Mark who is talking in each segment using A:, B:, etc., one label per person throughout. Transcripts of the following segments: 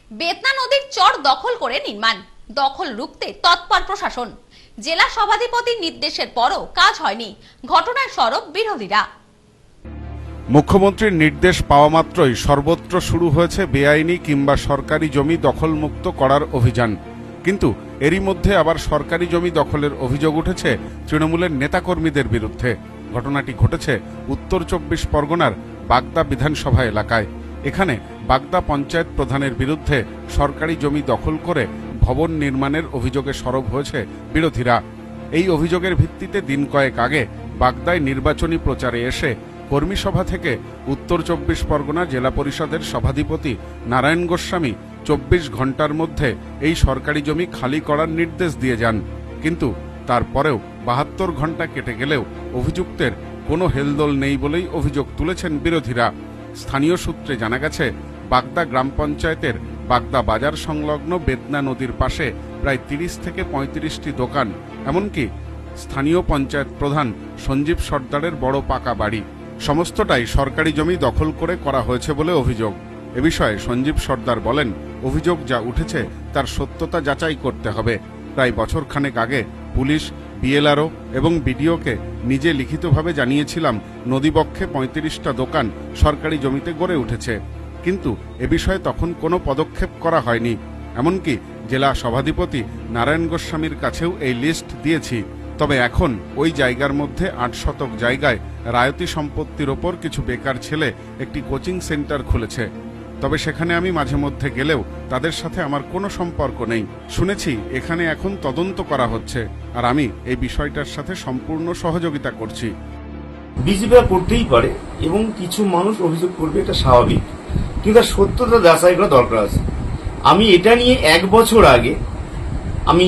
A: বেতনা নদীর চর দখল করে নির্মাণ, দখল রুখতে তৎপর প্রশাসন। জেলা সভাধিপতির নির্দেশের পরও কাজ হয়নি, ঘটনায় সরব বিরোধীরা।
B: মুখ্যমন্ত্রীর নির্দেশ পাওয়া মাত্রই সর্বত্র শুরু হয়েছে বেআইনি কিংবা সরকারি জমি দখলমুক্ত করার অভিযান। কিন্তু এরই মধ্যে আবার সরকারি জমি দখলের অভিযোগ উঠেছে তৃণমূলের নেতাকর্মীদের বিরুদ্ধে। ঘটনাটি ঘটেছে উত্তর 24 পরগনার বাগদা বিধানসভা এলাকায়। এখানে বাগদা পঞ্চায়েত প্রধানের বিরুদ্ধে সরকারি জমি দখল করে ভবন নির্মাণের অভিযোগে সরব হয়েছে বিরোধীরা। এই অভিযোগের ভিত্তিতে দিন কয়েক আগে বাগদায় নির্বাচনী প্রচারে এসে কর্মী সভা থেকে উত্তর 24 পরগনা জেলা পরিষদের সভাধিপতি নারায়ণ গোস্বামী 24 ঘন্টার মধ্যে এই সরকারি জমি খালি করার নির্দেশ দিয়ে যান। কিন্তু তারপরেও 72 ঘন্টা কেটে গেলেও অভিযুক্তের কোনো হেলদোল নেই বলেই অভিযোগ তুলেছেন বিরোধীরা। স্থানীয় সূত্রে জানা গেছে, বাগদা গ্রাম পঞ্চায়েতের বাগদা বাজার সংলগ্ন বেতনা নদীর পাশে প্রায় 30 থেকে 35টি দোকান, এমনকি স্থানীয় পঞ্চায়েত প্রধান সঞ্জীব সর্দারের বড় পাকা বাড়ি, সমস্তটাই সরকারি জমি দখল করে করা হয়েছে বলে অভিযোগ। এ বিষয়ে সঞ্জীব সর্দার বলেন, অভিযোগ যা উঠেছে তার সত্যতা যাচাই করতে হবে। প্রায় বছরখানেক আগে পুলিশ, বিএলআরও এবং বিডিওকে নিজে লিখিতভাবে জানিয়েছিলাম নদীবক্ষে 35টা দোকান সরকারি জমিতে গড়ে উঠেছে, কিন্তু এ বিষয়ে তখন কোনো পদক্ষেপ করা হয়নি। এমনকি জেলা সভাধিপতি নারায়ণ গোস্বামীর কাছেও এই লিস্ট দিয়েছি। তবে এখন ওই জায়গার মধ্যে 8 শতক জায়গায় রায়তি সম্পত্তির ওপর কিছু বেকার ছেলে একটি কোচিং সেন্টার খুলেছে। তবে সেখানে আমি মাঝে মধ্যে গেলেও তাদের সাথে আমার কোনো সম্পর্ক নেই। শুনেছি এখানে এখন তদন্ত করা হচ্ছে, আর আমি এই বিষয়টার সাথে সম্পূর্ণ সহযোগিতা করছি।
C: বিজেপিরা করতেই পারে এবং কিছু মানুষ অভিযোগ করবে, এটা স্বাভাবিক, কিন্তু সত্যতা যাচাই করা দরকার আছে। আমি এটা নিয়ে 1 বছর আগে আমি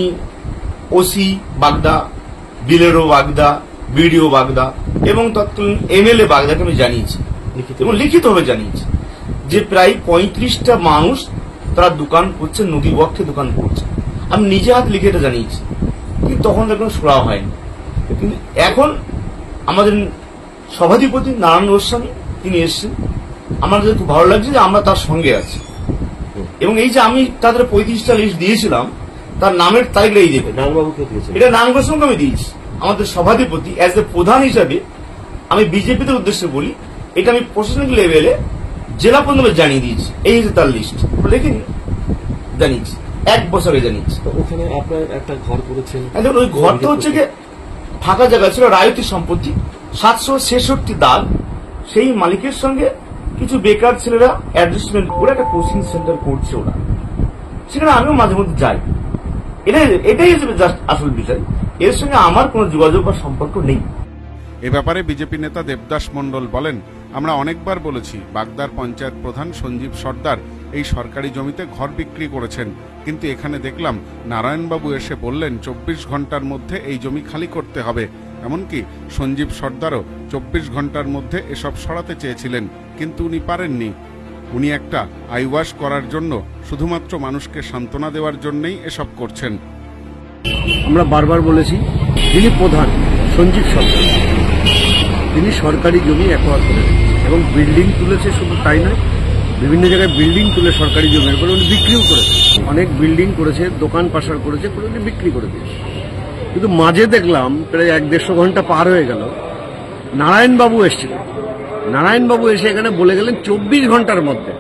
C: ওসি বাগদা, বিএলআরও বাগদা, বিডিও বাগদা এবং তৎকালীন এমএলএ বাগদাকে আমি জানিয়েছি এবং লিখিতভাবে জানিয়েছি যে প্রায় 35টা মানুষ তারা দোকান করছে, নদী বক্ষে দোকান করছে। আমি নিজে হাতে লিখে এটা জানিয়েছি, কিন্তু তখন তার কোনো সুরাহা হয়নি। কিন্তু এখন আমাদের সভাধিপতি নারায়ণ গোস্বামী তিনি এসছেন, আমাদের খুব ভালো লাগছে যে আমরা তার সঙ্গে আছি। এবং এই যে আমি তাদের 35টা লিস্ট দিয়েছিলাম, তার নামের তারিখ এই দেবে, এটা নারায়ণ গোস্বামীকে আমি দিয়েছি। আমাদের সভাধিপতি অ্যাজ এ প্রধান হিসাবে আমি বিজেপিদের উদ্দেশ্যে বলি, এটা আমি প্রশাসনিক লেভেলে জেলা পর্যন্ত জানিয়ে দিয়েছি। এই হচ্ছে তার লিস্ট, লিখে জানিয়েছি, 1 বছরে জানিয়েছি।
D: ওখানে আপনার একটা ঘর করেছেন,
C: ওই ঘরটা হচ্ছে গিয়ে ফাঁকা জায়গা ছিল, রায়তি সম্পত্তি, 766 দাগ। সেই মালিকের সঙ্গে কিছু বেকার ছেলেরা অ্যাডজাস্টমেন্ট করে একটা কোচিং সেন্টার করছে ওরা, সেখানে আমিও মাঝে মধ্যে যাই। এটাই হিসেবে জাস্ট আসল বিষয়, এর সঙ্গে আমার কোনো যোগাযোগ বা সম্পর্ক নেই।
B: এ ব্যাপারে বিজেপি নেতা দেবদাস মণ্ডল বলেন, আমরা অনেকবার বলেছি বাগদার পঞ্চায়েত প্রধান সঞ্জীব সর্দার এই সরকারি জমিতে ঘর বিক্রি করেছেন, কিন্তু এখানে দেখলাম নারায়ণবাবু এসে বললেন 24 ঘন্টার মধ্যে এই জমি খালি করতে হবে। এমনকি সঞ্জীব সর্দারও 24 ঘন্টার মধ্যে এসব সরাতে চেয়েছিলেন, কিন্তু উনি পারেননি। উনি একটা আইওয়াশ করার জন্য, শুধুমাত্র মানুষকে সান্ত্বনা দেওয়ার জন্যই এসব করছেন।
E: আমরা বারবার বলেছি, যিনি প্রধান সঞ্জীব সর্দার, তিনি সরকারি জমি অ্যাকোয়ার করে এবং বিল্ডিং তুলেছে। শুধু তাই নয়, বিভিন্ন জায়গায় বিল্ডিং তুলে সরকারি জমির করে উনি বিক্রিও করেছে। অনেক বিল্ডিং করেছে, দোকান পাশার করেছে, করে উনি বিক্রি করে দিয়েছে। কিন্তু মাঝে দেখলাম প্রায় 1-1.5 ঘন্টা পার হয়ে গেল, নারায়ণবাবু এসেছিলেন। নারায়ণবাবু এসে এখানে বলে গেলেন 24 ঘন্টার মধ্যে,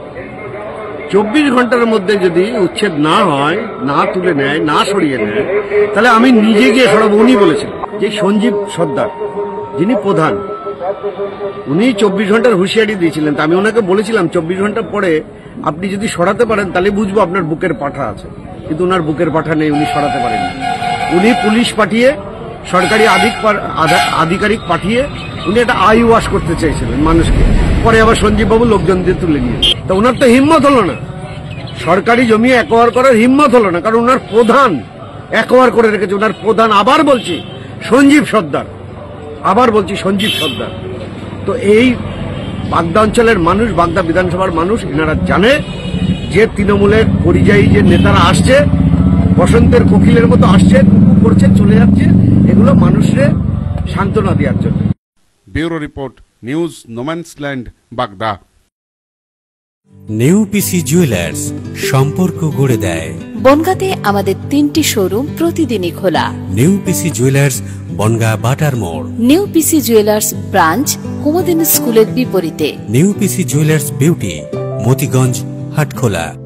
E: 24 ঘন্টার মধ্যে যদি উচ্ছেদ না হয়, না তুলে নেয়, না সরিয়ে নেয়, তাহলে আমি নিজে গিয়ে সরাবো। উনি বলেছিলেন যে সঞ্জীব সর্দার যিনি প্রধান, উনি 24 ঘন্টার হুঁশিয়ারি দিয়েছিলেন। তা আমি ওনাকে বলেছিলাম 24 ঘন্টা পরে আপনি যদি সরাতে পারেন তাহলে বুঝবো আপনার বুকের পাঠা আছে, কিন্তু ওনার বুকের পাঠা নেই, উনি সরাতে পারেন। উনি পুলিশ পাঠিয়ে, সরকারি আধিকারিক পাঠিয়ে উনি একটা আই ওয়াশ করতে চেয়েছিলেন মানুষকে। পরে আবার সঞ্জীববাবু লোকজন দিয়ে তুলে নিয়েছে। তা ওনার তো হিম্মত হলো না, সরকারি জমি অ্যাকোয়ার করার হিম্মত হলো না, কারণ ওনার প্রধান অ্যাকোয়ার করে রেখেছে। ওনার প্রধান, আবার বলছি সঞ্জীব সর্দার, আবার বলছি সঞ্জীব সর্দার। তো এই বাগদা অঞ্চলের মানুষ, বাগদা বিধানসভার মানুষ, এনারা জানে যে তৃণমূলের পরিযায়ী যে নেতারা আসছে, বসন্তের কোকিলের মতো আসছে, টুকু করছে, চলে যাচ্ছে, এগুলো মানুষের সান্ত্বনা দেওয়ার জন্য।
B: Bureau report, news no man's land, Bagda.
F: New PC jewellers, সম্পর্ক গড়ে দেয়।
G: বনগাঁতে আমাদের 3টি শোরুম প্রতিদিনই খোলা।
F: নিউ পিসি জুয়েলার্স, বনগাঁ বাটার মোড়।
G: New PC jewellers branch Kumudini স্কুলের বিপরীতে।
F: New PC jewellers beauty, Motiganj, Hatkhola.